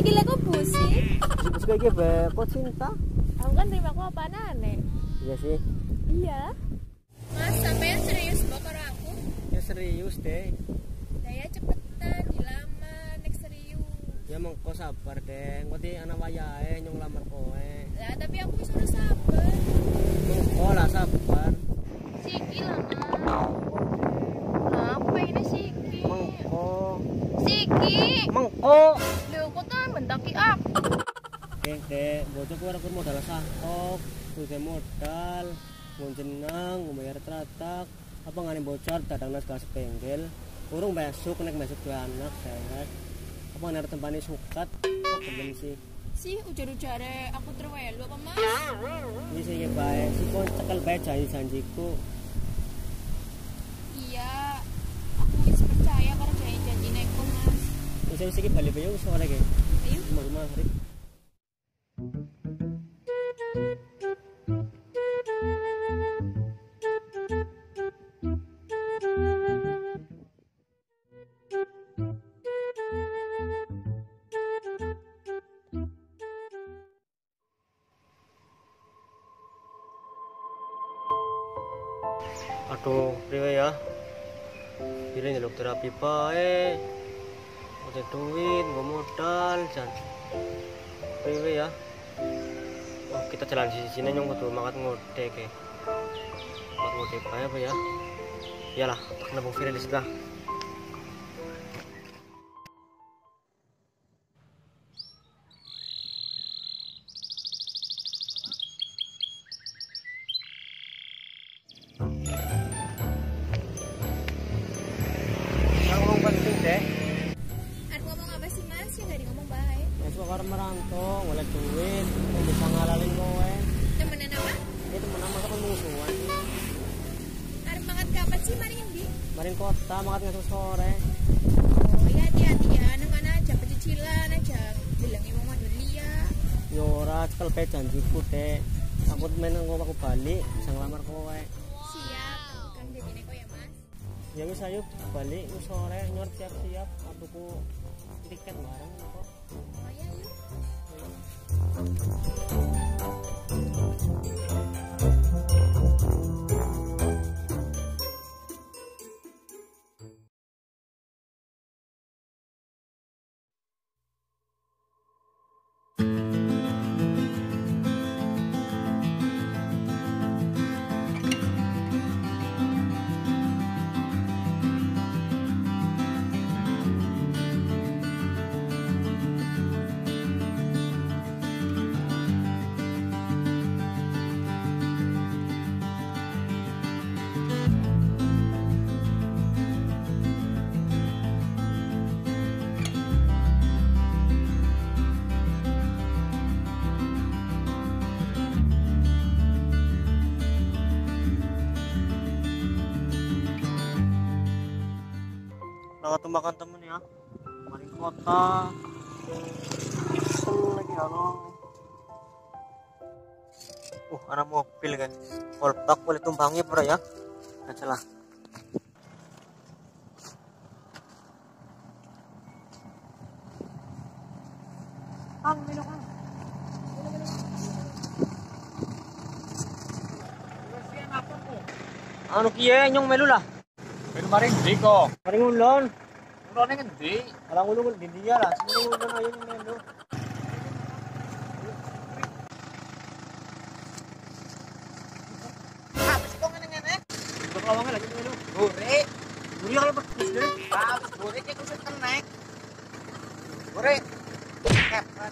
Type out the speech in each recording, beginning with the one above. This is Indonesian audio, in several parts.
gila kok pusing. Terus kayak gini kok cinta? Aku kan terima aku apa aneh. Iya sih. Iya. Mas, sampean serius kok karo aku? Ya serius deh. Daya cepetan dilamar nek serius. Ya mengko sabar deh. Ngerti anak wayahe nyong lamar kowe. Lah tapi aku wis ora sabar. Mengko lah sabar. Siki lah, Mas. Nah, aku pengennya Siki. Mengko. Siki. Mengko. Lho, kok tak bentaki aku. Dek, bocah ku arep modal sahok, kuwi modal, mun jeneng, bayar tratak, apa ngane bocor dadang nas kelas penggel, urung besok nek besok dua anak, seret. Apa ngane tempane sukat, kok gelem sih. Sih ujar-ujare aku terwelu apa, Mas? Wis iki bae, siko cekel bae janji-janjiku. Iya. Aku wis percaya karo janji-janjine kok, Mas. Wis iki bali bae sore iki. Ayo. Rumah Rip. Aduh, priwe ya? Pilih nyeluk terapi bae. Ada duit, nggak modal, jan. Priwe ya? Oh, kita jalan di sini nyong kudu makat ngode ke. Makat ngode bae apa ya? Iyalah, tak nabung viral di situ lah. Suka merantau, ngoleh duit, bisa ngalalin kowe. Temenan apa? Itu temenan masa kan musuhan sih. Arep makan kapan sih mari endi? Marin kota, makan ngasih sore. Oh ya hati-hati ya, nang mana aja pecicilan aja bilangi mau madu lia. Yora, cekel bae janjiku dek. Takut main aku balik, bisa ngelamar kowe. Siap, kan janjine kok ya Mas. Ya wis ayo balik sore nyor siap-siap atuku tiket bareng kok. Oh ya yuk. Ketemu makan temen ya, mari kota lagi halo. Anak mobil kan kolpak boleh tumpangi bro ya, nggak salah. Minum anu kiye nyong melu lah. Pero maring di ko. Maring ulon. Ulon nga di. Alang ulon di dia lah. Semua ulon ayo melu. Habis ko nga ngene. Ito kawang lagi melu. Bure. Buri kalau berkus deh. Habis bure kaya kusut kan naik. Bure. Kapan?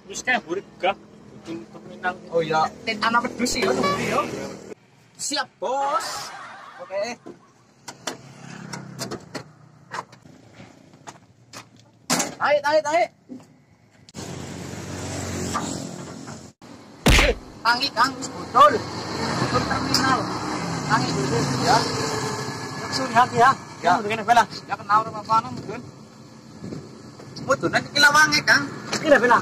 Wis kayak burik gak. Terminal. Oh iya, anak pedus sih yo nunggu yo. Siap, Bos. Oke. Tarik. Tangi Kang, wis bodol. Bodol terminal. Tangi dulu ya. Langsung hati ya. Ya. Begini bela. Ya kenal rumah mana mungkin. Bodol nanti kilawange Kang. Ini bela.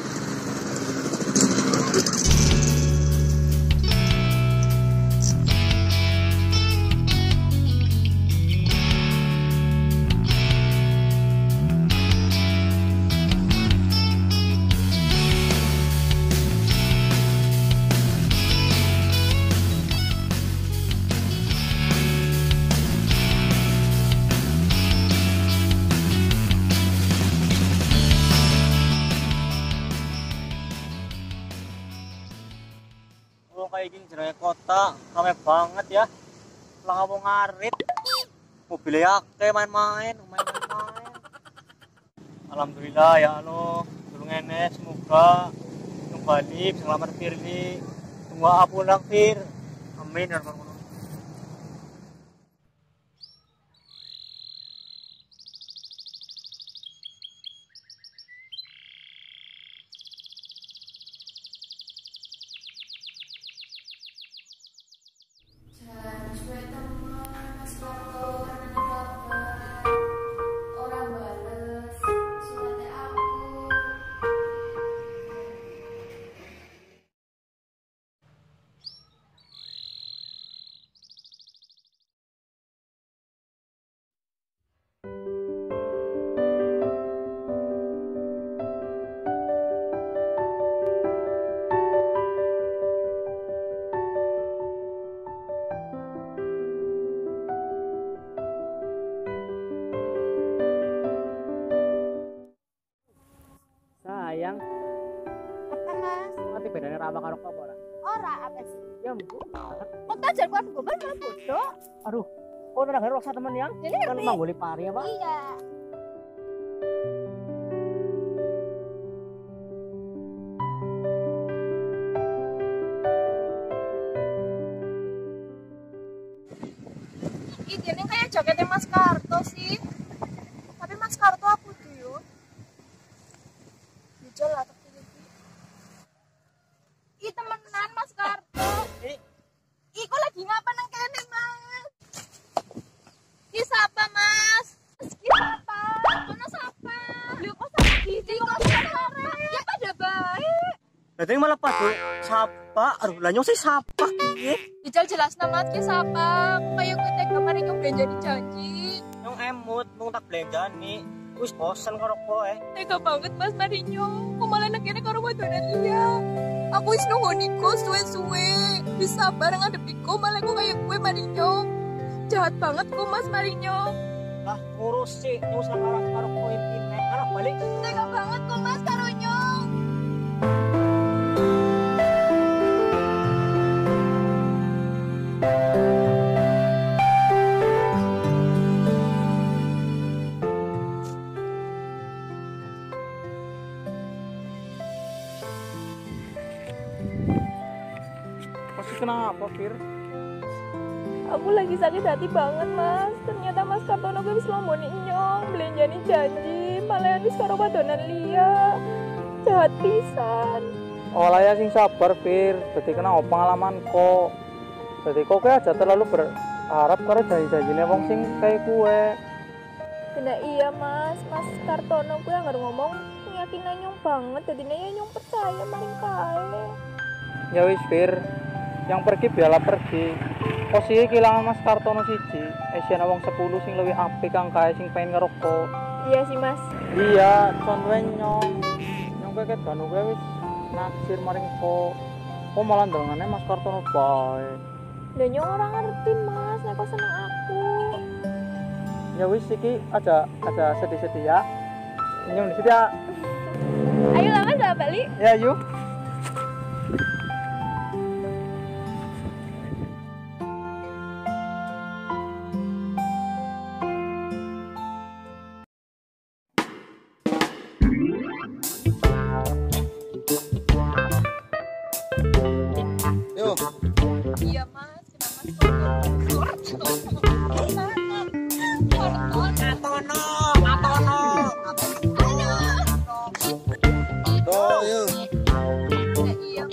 Kayak gini jeraya kota rame banget ya. Lah mau ngarit mobilnya akeh main-main. Alhamdulillah ya Allah tulung enes semoga kembali bisa ngelamar Firly tunggu pulang Fir, amin ya rabbal alamin. Sayang, Mas, nanti bedanya raba karo apa ora? ora apa sih? Ya Bu. Kok tajar kuat gue malah bodoh. Aduh, oh tenaga rasa temen yang Jadi kan ngerti. emang boleh pari apa? Iya. Ini kayak jaketnya Mas Karto sih. Tapi Mas Karto aku dulu. Dijol lah tapi iki. Ih temenan Mas Karto. Iku lagi ngapa nang kene Mas? Ki sapa Mas? Ki sapa? Ono sapa? Lho kok sama gini kok sore? Ya pada baik. Berarti malah padu sapa, aduh lah nyong sih sapa iki. Dijol jelas nama Ki sapa. Kayak kita kemarin yang belanja di janji. Nyong emut mung tak belenjani. Wis bosen karo kowe. Tega banget Mas Marinho. Kok malah nekene karo wadonan liya. Aku wis nunggu niko suwe-suwe. Bisa bareng ngadepiko malah kok kayak gue Marinho. Jahat banget kok Mas Marinho. Lah ngurus sih nyong sekarang karo kowe intine. Arah balik. Tega banget kok Mas karo nyong. Pasti kenapa, Fir? Aku lagi sakit hati banget Mas. Ternyata Mas Kartono gue wis lomboni nyong. Belenjani janji. Malah wis karo wadonan liya. Jahat pisan. Olah ya sing sabar Fir, dadi kena pengalaman kok. Dadi kok aja terlalu berharap karo janji-janjine wong sing kayak kue. Bener iya Mas. Mas Kartono gue nggak ngomong yakinan nyong banget. Jadinya ya nyong percaya maring kae. Ya wis Fir, yang pergi biarlah pergi. Posisi kehilangan Mas Kartono siji, esiana wong 10 sing luwih apik kang kae sing pengen ngerokok. Iya sih Mas. Iya, contohnya nyong keket ganu kowe wis naksir maring kok. Kok malah ndongane Mas Kartono bae. Dan nyong orang ngerti Mas, nek kok seneng aku. Ya wis iki aja sedih-sedih ya. Nyong di situ ya. Ayo lah Mas, lah balik. Ya yuk. Oh, yuk. Iya,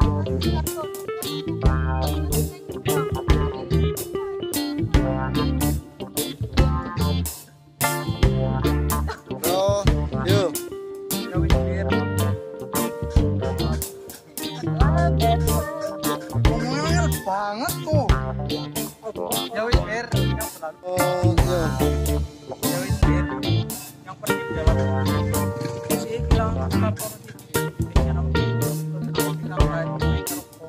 Oh, yuk. Ngomongnya banget tuh. Ya wis Bir, yang benar. Oh, yuk. Ya wis Bir, yang pergi jalan posisi hilang kartu Indonesia nama hilang kayak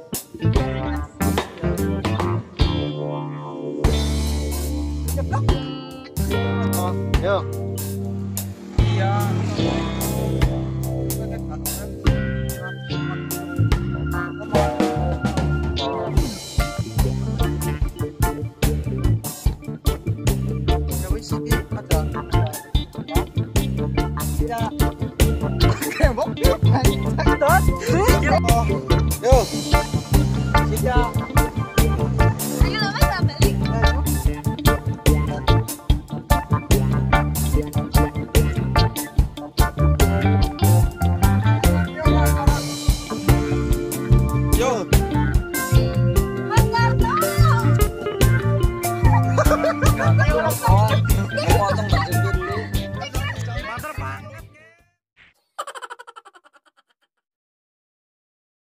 Oh, yuk. iya. Ya wis Bir, ada. Ya. Kembok. Terus. Oh, yuk. Tidak. ayo lah mas, balik. Yuk. Mas Karto. Potong